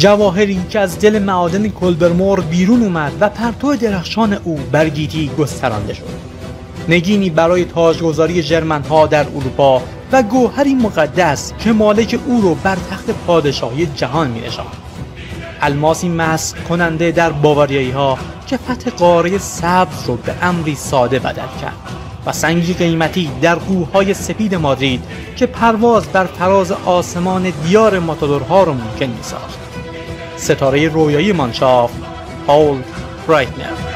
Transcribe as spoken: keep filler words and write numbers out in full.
جواهری که از دل معادن کلبرمور بیرون اومد و پرتو درخشان او بر گیتی گسترانده شد. نگینی برای تاجگذاری ژرمن‌ها در اروپا و گوهری مقدس که مالک او رو بر تخت پادشاهی جهان می‌نشاند. الماسی مسخ کننده در باواریایی‌ها که فتح قاره سبز رو به امری ساده بدل کرد و سنگی قیمتی در کوههای سپید مادرید که پرواز بر فراز آسمان دیار ماتادورها رو ممکن می‌ساخت. ستاره رویایی مانشافت پاول برایتنر.